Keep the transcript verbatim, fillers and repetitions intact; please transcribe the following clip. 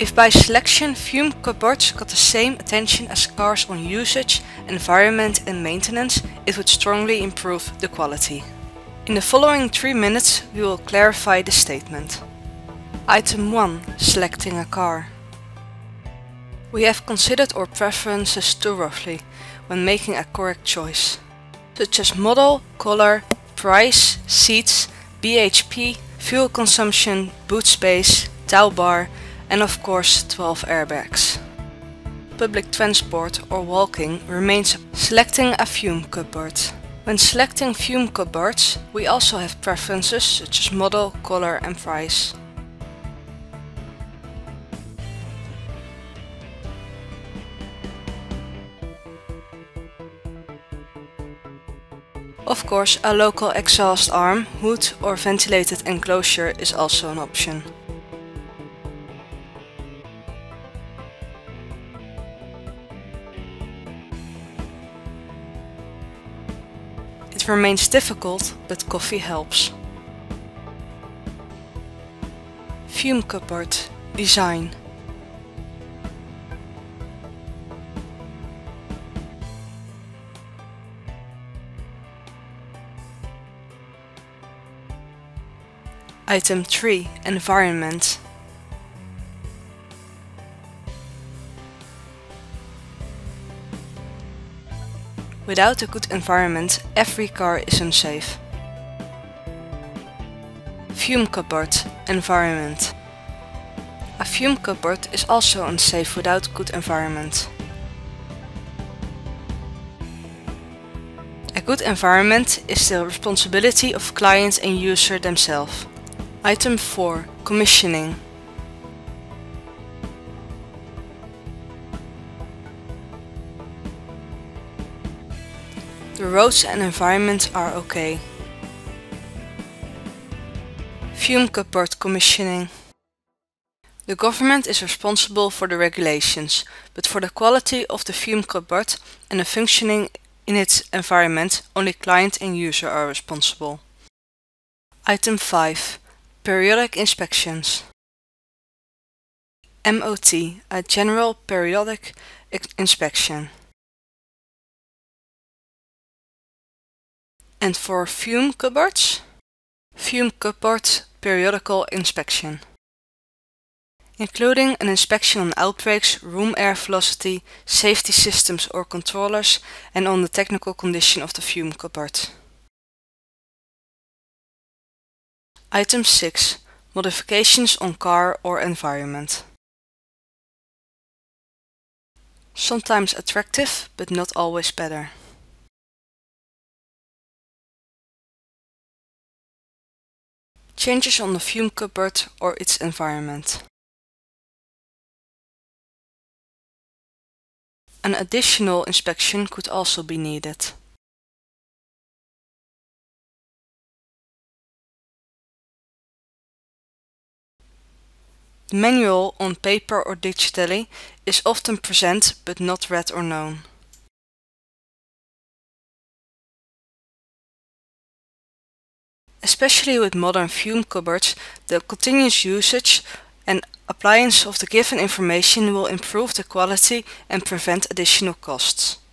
If by selection fume cupboards got the same attention as cars on usage, environment and maintenance, it would strongly improve the quality. In the following three minutes we will clarify the statement. Item one. Selecting a car. We have considered our preferences thoroughly when making a correct choice, such as model, color, price, seats, B H P, fuel consumption, boot space, tail bar, and of course twelve airbags. Public transport or walking remains selecting a fume cupboard. When selecting fume cupboards, we also have preferences such as model, color and price. Of course, a local exhaust arm, hood or ventilated enclosure is also an option. It remains difficult, but coffee helps. Fume cupboard design. Item three. Environment. Without a good environment, every car is unsafe. Fume cupboard environment. A fume cupboard is also unsafe without good environment. A good environment is the responsibility of client and user themselves. Item four. Commissioning. The roads and environment are okay. Fume cupboard commissioning. The government is responsible for the regulations, but for the quality of the fume cupboard and the functioning in its environment, only client and user are responsible. Item five. Periodic inspections. M O T, a general periodic inspection. And for fume cupboards, fume cupboard periodical inspection, including an inspection on outbreaks, room air velocity, safety systems or controllers, and on the technical condition of the fume cupboard. Item six. Modifications on car or environment. Sometimes attractive, but not always better. Changes on the fume cupboard or its environment. An additional inspection could also be needed. The manual on paper or digitally is often present but not read or known. Especially with modern fume cupboards, the continuous usage and appliance of the given information will improve the quality and prevent additional costs.